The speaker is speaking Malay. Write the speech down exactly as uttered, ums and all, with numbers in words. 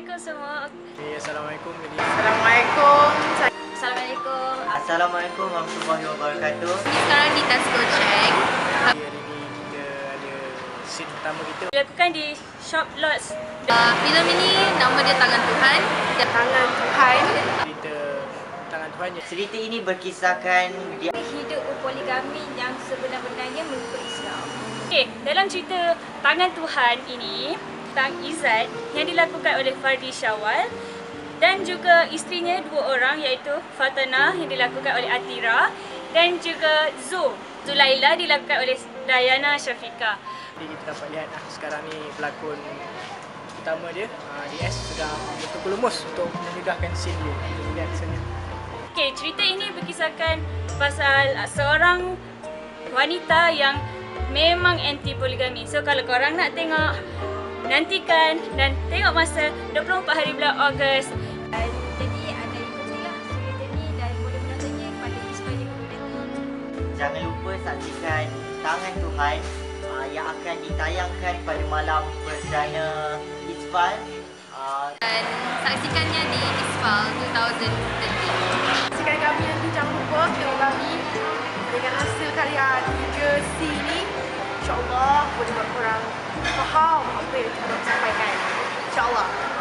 Assalamualaikum semua. Okay, Assalamualaikum. Assalamualaikum. Assalamualaikum. Assalamualaikum warahmatullahi wabarakatuh. Sekarang di Tasco Cheng. Hari ini kita ada scene pertama kita. Dilakukan di Shop Lots. Uh, filem ini nama dia Tangan Tuhan. Dia Tangan Tuhan. Cerita Tangan Tuhan. Cerita ini berkisahkan dia Hidup berpoligami yang sebenar-benarnya mengikut Islam. Okey, dalam cerita Tangan Tuhan ini, tentang Izzat yang dilakukan oleh Fardi Syawal dan juga isterinya dua orang iaitu Fatanah yang dilakukan oleh Atira dan juga Zul. Zulaila dilakukan oleh Dayana Syafiqah. Jadi kita dapat lihat ah, sekarang ni pelakon utama dia, ah, D S sedang betul lemus untuk menyudahkan scene dia. Kita lihat sana. Okey, cerita ini berkisahkan pasal uh, seorang wanita yang memang anti poligami. So kalau korang nak tengok, nantikan dan tengok masa dua puluh empat hari bulan Ogos. Uh, jadi anda ikutilah cerita ni dan boleh menontonnya pada Ismail Community. Jangan lupa saksikan Tangan Tuhan uh, yang akan ditayangkan pada malam perdana Isfal. Uh, Dan saksikannya di Isfal dua ribu tiga. Saksikan kami nanti, jangan lupa tengok kami dengan hasil karya tiga C ni. InsyaAllah boleh buat korang faham apa yang kita nak sampaikan. InsyaAllah.